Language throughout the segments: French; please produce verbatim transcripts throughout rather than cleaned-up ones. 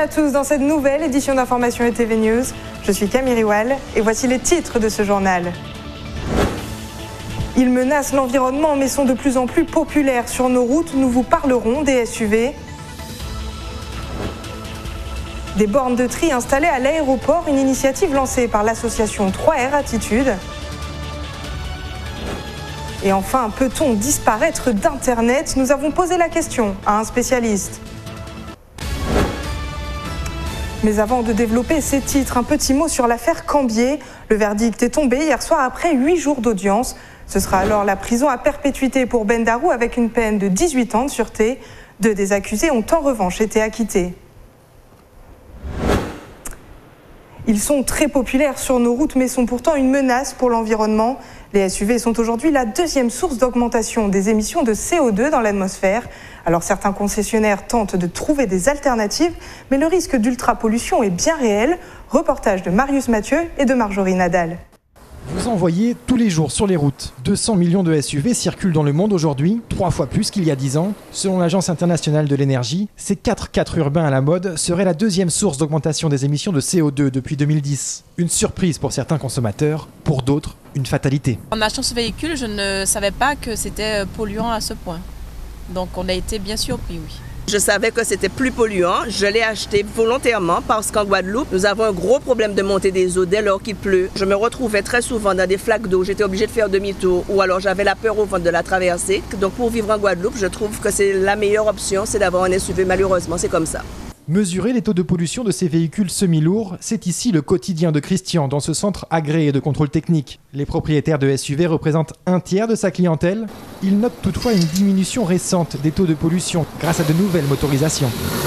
à tous dans cette nouvelle édition d'Information et T V News. Je suis Camille Riwal et voici les titres de ce journal. Ils menacent l'environnement mais sont de plus en plus populaires sur nos routes. Nous vous parlerons des S U V. Des bornes de tri installées à l'aéroport, une initiative lancée par l'association trois R Attitude. Et enfin, peut-on disparaître d'Internet? Nous avons posé la question à un spécialiste. Mais avant de développer ces titres, un petit mot sur l'affaire Cambier. Le verdict est tombé hier soir après huit jours d'audience. Ce sera alors la prison à perpétuité pour Ben Darou avec une peine de dix-huit ans de sûreté. Deux des accusés ont en revanche été acquittés. Ils sont très populaires sur nos routes mais sont pourtant une menace pour l'environnement. Les S U V sont aujourd'hui la deuxième source d'augmentation des émissions de C O deux dans l'atmosphère. Alors certains concessionnaires tentent de trouver des alternatives, mais le risque d'ultrapollution est bien réel. Reportage de Marius Mathieu et de Marjorie Nadal. Vous en voyez tous les jours sur les routes. deux cents millions de S U V circulent dans le monde aujourd'hui, trois fois plus qu'il y a dix ans. Selon l'Agence internationale de l'énergie, ces quatre quatre urbains à la mode seraient la deuxième source d'augmentation des émissions de C O deux depuis deux mille dix. Une surprise pour certains consommateurs, pour d'autres, une fatalité. En achetant ce véhicule, je ne savais pas que c'était polluant à ce point. Donc on a été bien surpris, oui. Je savais que c'était plus polluant, je l'ai acheté volontairement parce qu'en Guadeloupe, nous avons un gros problème de montée des eaux dès lors qu'il pleut. Je me retrouvais très souvent dans des flaques d'eau, j'étais obligée de faire demi-tour ou alors j'avais la peur au ventre de la traversée. Donc pour vivre en Guadeloupe, je trouve que c'est la meilleure option, c'est d'avoir un S U V, malheureusement, c'est comme ça. Mesurer les taux de pollution de ces véhicules semi-lourds, c'est ici le quotidien de Christian dans ce centre agréé de contrôle technique. Les propriétaires de S U V représentent un tiers de sa clientèle. Il note toutefois une diminution récente des taux de pollution grâce à de nouvelles motorisations.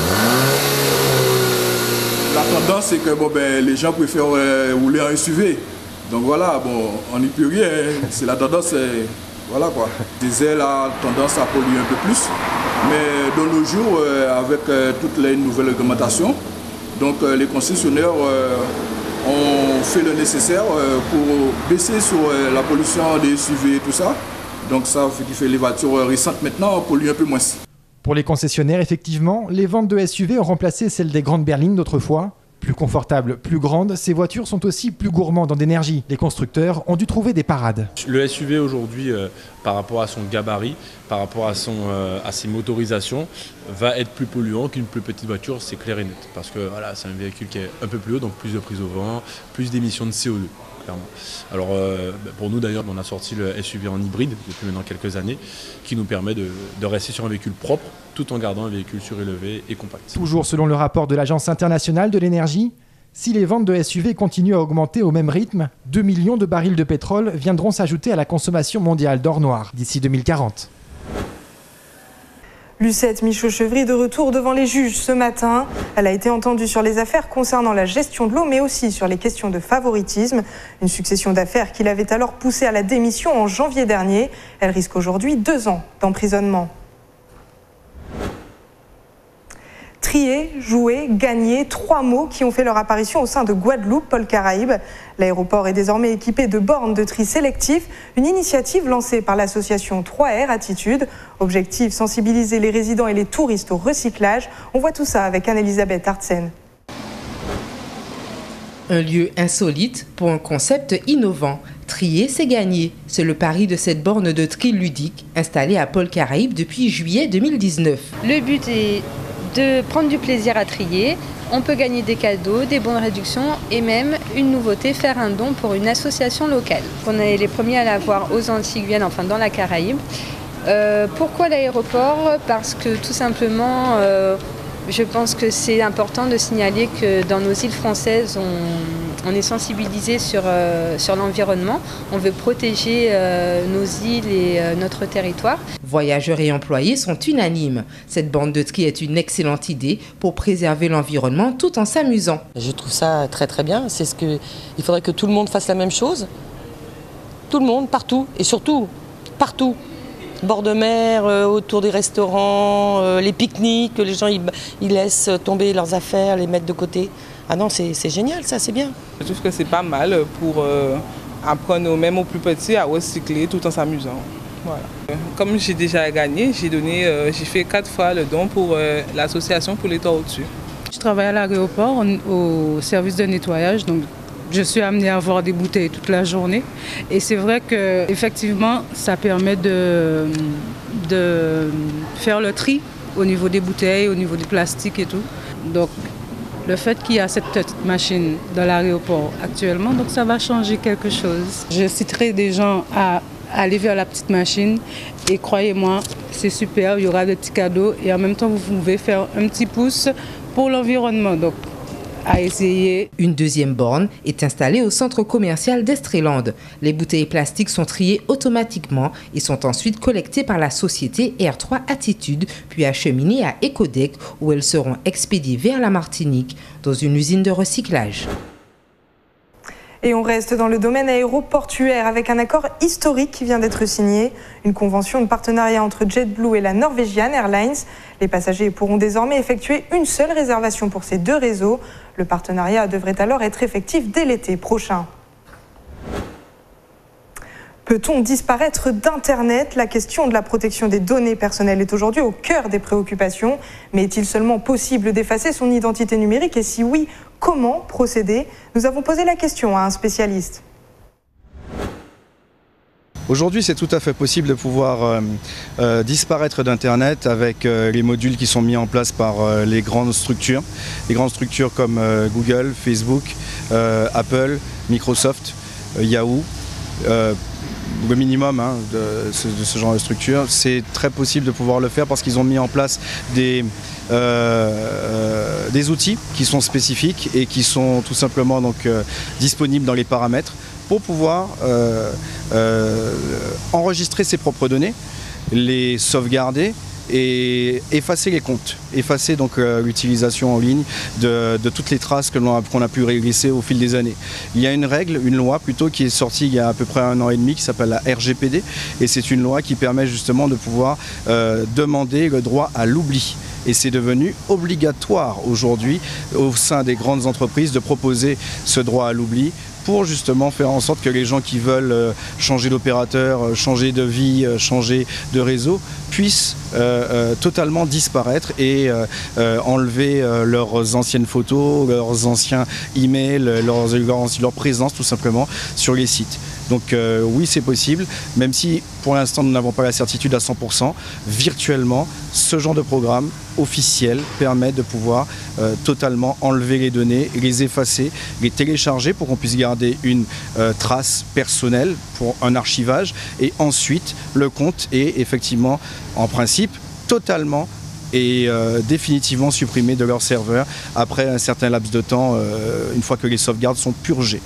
La tendance, c'est que bon, ben, les gens préfèrent euh, rouler en S U V. Donc voilà, bon, on n'y peut rien. C'est la tendance, euh, voilà quoi. Le diesel a tendance à polluer un peu plus. Mais de nos jours, euh, avec euh, toutes les nouvelles réglementations, donc euh, les concessionnaires euh, ont fait le nécessaire euh, pour baisser sur euh, la pollution des S U V et tout ça. Donc ça fait, fait les voitures récentes maintenant polluent un peu moins. Pour les concessionnaires, effectivement, les ventes de S U V ont remplacé celles des grandes berlines d'autrefois. Plus confortables, plus grandes, ces voitures sont aussi plus gourmandes en énergie. Les constructeurs ont dû trouver des parades. Le S U V aujourd'hui, euh, par rapport à son gabarit, par rapport à, son, euh, à ses motorisations, va être plus polluant qu'une plus petite voiture, c'est clair et net. Parce que voilà, c'est un véhicule qui est un peu plus haut, donc plus de prise au vent, plus d'émissions de C O deux. Clairement. Alors euh, pour nous d'ailleurs, on a sorti le S U V en hybride depuis maintenant quelques années, qui nous permet de, de rester sur un véhicule propre, tout en gardant un véhicule surélevé et compact. Toujours selon le rapport de l'Agence internationale de l'énergie, si les ventes de S U V continuent à augmenter au même rythme, deux millions de barils de pétrole viendront s'ajouter à la consommation mondiale d'or noir d'ici deux mille quarante. Lucette Michaud-Chevry de retour devant les juges ce matin. Elle a été entendue sur les affaires concernant la gestion de l'eau, mais aussi sur les questions de favoritisme. Une succession d'affaires qui l'avait alors poussée à la démission en janvier dernier. Elle risque aujourd'hui deux ans d'emprisonnement. Trier, jouer, gagner, trois mots qui ont fait leur apparition au sein de Guadeloupe Pôle Caraïbes. L'aéroport est désormais équipé de bornes de tri sélectif, une initiative lancée par l'association trois R Attitude. Objectif, sensibiliser les résidents et les touristes au recyclage. On voit tout ça avec Anne-Elisabeth Artsen. Un lieu insolite pour un concept innovant. Trier, c'est gagner. C'est le pari de cette borne de tri ludique installée à Pôle Caraïbes depuis juillet deux mille dix-neuf. Le but est de prendre du plaisir à trier. On peut gagner des cadeaux, des bons de réduction et même une nouveauté, faire un don pour une association locale. On est les premiers à l'avoir aux Antilles-Guyane, enfin dans la Caraïbe. Euh, pourquoi l'aéroport? Parce que tout simplement, euh, je pense que c'est important de signaler que dans nos îles françaises, on, on est sensibilisé sur, euh, sur l'environnement. On veut protéger euh, nos îles et euh, notre territoire. Voyageurs et employés sont unanimes. Cette bande de tri est une excellente idée pour préserver l'environnement tout en s'amusant. Je trouve ça très très bien. C'est ce que, il faudrait que tout le monde fasse la même chose. Tout le monde, partout. Et surtout, partout. Bord de mer, euh, autour des restaurants, euh, les pique-niques, que les gens ils, ils laissent tomber leurs affaires, les mettre de côté. Ah non, c'est génial, ça, c'est bien. Je trouve que c'est pas mal pour euh, apprendre même aux plus petits à recycler tout en s'amusant. Voilà. Comme j'ai déjà gagné, j'ai donné, euh, j'ai fait quatre fois le don pour euh, l'association pour les tortues. Je travaille à l'aéroport au service de nettoyage, donc je suis amenée à avoir des bouteilles toute la journée. Et c'est vrai qu'effectivement, ça permet de, de faire le tri au niveau des bouteilles, au niveau du plastique et tout. Donc, le fait qu'il y a cette petite machine dans l'aéroport actuellement, donc ça va changer quelque chose. Je citerai des gens à aller vers la petite machine et croyez-moi, c'est super, il y aura des petits cadeaux et en même temps vous pouvez faire un petit pouce pour l'environnement. Donc, à essayer. Une deuxième borne est installée au centre commercial d'Estreland. Les bouteilles plastiques sont triées automatiquement et sont ensuite collectées par la société R trois Attitude, puis acheminées à Ecodec où elles seront expédiées vers la Martinique dans une usine de recyclage. Et on reste dans le domaine aéroportuaire avec un accord historique qui vient d'être signé. Une convention de partenariat entre JetBlue et la Norwegian Airlines. Les passagers pourront désormais effectuer une seule réservation pour ces deux réseaux. Le partenariat devrait alors être effectif dès l'été prochain. Peut-on disparaître d'Internet? La question de la protection des données personnelles est aujourd'hui au cœur des préoccupations. Mais est-il seulement possible d'effacer son identité numérique? Et si oui, comment procéder? Nous avons posé la question à un spécialiste. Aujourd'hui, c'est tout à fait possible de pouvoir euh, euh, disparaître d'Internet avec euh, les modules qui sont mis en place par euh, les grandes structures. Les grandes structures comme euh, Google, Facebook, euh, Apple, Microsoft, euh, Yahoo. Euh, le minimum hein, de, ce, de ce genre de structure. C'est très possible de pouvoir le faire parce qu'ils ont mis en place des, euh, euh, des outils qui sont spécifiques et qui sont tout simplement donc, euh, disponibles dans les paramètres pour pouvoir euh, euh, enregistrer ses propres données, les sauvegarder et effacer les comptes, effacer donc euh, l'utilisation en ligne de, de toutes les traces que l'on a, qu'on a pu réglisser au fil des années. Il y a une règle, une loi plutôt qui est sortie il y a à peu près un an et demi qui s'appelle la R G P D et c'est une loi qui permet justement de pouvoir euh, demander le droit à l'oubli. Et c'est devenu obligatoire aujourd'hui au sein des grandes entreprises de proposer ce droit à l'oubli pour justement faire en sorte que les gens qui veulent changer d'opérateur, changer de vie, changer de réseau puissent euh, euh, totalement disparaître et euh, euh, enlever euh, leurs anciennes photos, leurs anciens emails, leurs, leur, leur présence tout simplement sur les sites. Donc euh, oui, c'est possible, même si pour l'instant nous n'avons pas la certitude à cent pour cent. Virtuellement, ce genre de programme officiel permet de pouvoir euh, totalement enlever les données, les effacer, les télécharger pour qu'on puisse garder une euh, trace personnelle pour un archivage et ensuite le compte est effectivement en principe totalement et euh, définitivement supprimé de leur serveur après un certain laps de temps, euh, une fois que les sauvegardes sont purgées.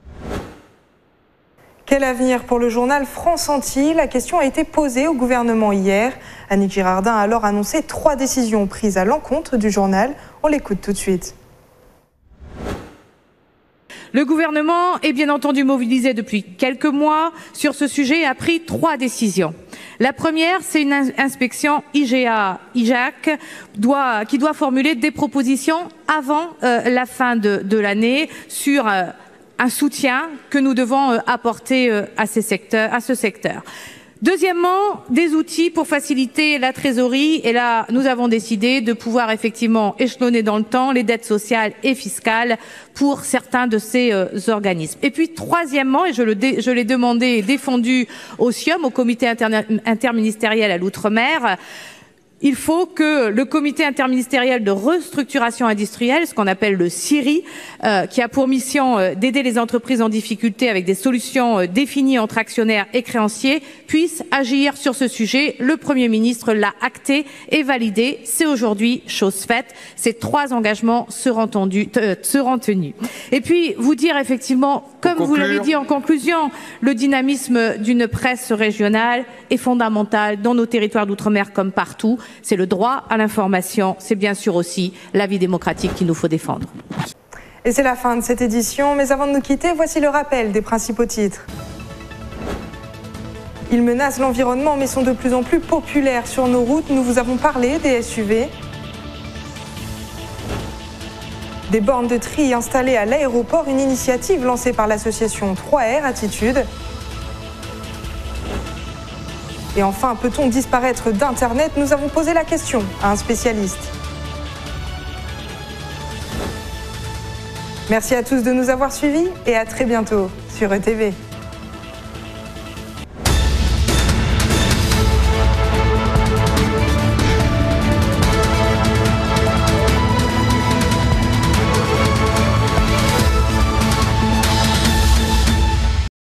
Quel avenir pour le journal France Antilles? La question a été posée au gouvernement hier. Annick Girardin a alors annoncé trois décisions prises à l'encontre du journal. On l'écoute tout de suite. Le gouvernement est bien entendu mobilisé depuis quelques mois sur ce sujet et a pris trois décisions. La première, c'est une inspection I G A I J A C doit, qui doit formuler des propositions avant euh, la fin de, de l'année sur euh, un soutien que nous devons euh, apporter euh, à, ces secteurs, à ce secteur. Deuxièmement, des outils pour faciliter la trésorerie. Et là, nous avons décidé de pouvoir effectivement échelonner dans le temps les dettes sociales et fiscales pour certains de ces euh, organismes. Et puis, troisièmement, et je, le dé, je l'ai demandé et défendu au C I O M, au comité interministériel à l'outre-mer, il faut que le comité interministériel de restructuration industrielle, ce qu'on appelle le C I R I, euh, qui a pour mission euh, d'aider les entreprises en difficulté avec des solutions euh, définies entre actionnaires et créanciers, puisse agir sur ce sujet. Le Premier ministre l'a acté et validé. C'est aujourd'hui chose faite. Ces trois engagements seront, tendus, euh, seront tenus. Et puis, vous dire effectivement, comme vous l'avez dit en conclusion, le dynamisme d'une presse régionale est fondamental dans nos territoires d'outre-mer comme partout. C'est le droit à l'information, c'est bien sûr aussi la vie démocratique qu'il nous faut défendre. Et c'est la fin de cette édition, mais avant de nous quitter, voici le rappel des principaux titres. Ils menacent l'environnement mais sont de plus en plus populaires sur nos routes. Nous vous avons parlé des S U V. Des bornes de tri installées à l'aéroport, une initiative lancée par l'association trois R Attitude. Et enfin, peut-on disparaître d'Internet? Nous avons posé la question à un spécialiste. Merci à tous de nous avoir suivis et à très bientôt sur E T V.